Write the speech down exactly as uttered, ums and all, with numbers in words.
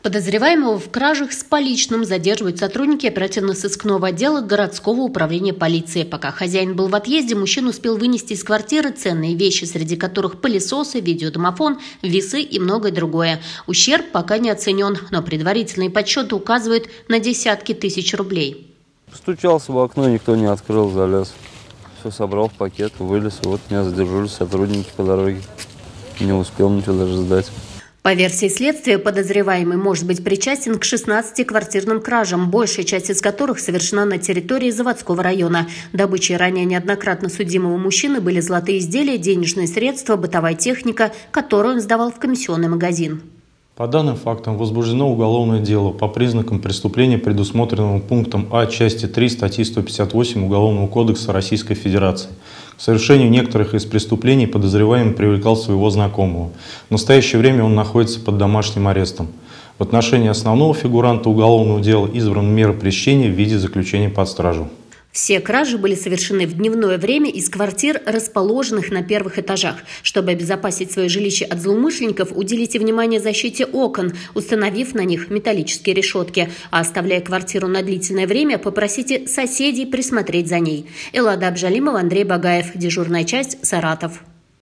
Подозреваемого в кражах с поличным задерживают сотрудники оперативно-сыскного отдела городского управления полиции. Пока хозяин был в отъезде, мужчина успел вынести из квартиры ценные вещи, среди которых пылесосы, видеодомофон, весы и многое другое. Ущерб пока не оценен, но предварительные подсчеты указывают на десятки тысяч рублей. Стучался в окно, никто не открыл, залез. Все собрал в пакет, вылез, и вот меня задержали сотрудники по дороге. Не успел ничего даже сдать. По версии следствия, подозреваемый может быть причастен к шестнадцати квартирным кражам, большая часть из которых совершена на территории Заводского района. Добычей ранее неоднократно судимого мужчины были золотые изделия, денежные средства, бытовая техника, которую он сдавал в комиссионный магазин. По данным фактам возбуждено уголовное дело по признакам преступления, предусмотренного пунктом А части три статьи сто пятьдесят восемь Уголовного кодекса Российской Федерации. К совершению некоторых из преступлений подозреваемый привлекал своего знакомого. В настоящее время он находится под домашним арестом. В отношении основного фигуранта уголовного дела избрана мера пресечения в виде заключения под стражу. Все кражи были совершены в дневное время из квартир, расположенных на первых этажах. Чтобы обезопасить свое жилище от злоумышленников, уделите внимание защите окон, установив на них металлические решетки. А оставляя квартиру на длительное время, попросите соседей присмотреть за ней. Эллада Абжалимова, Андрей Багаев. Дежурная часть, Саратов.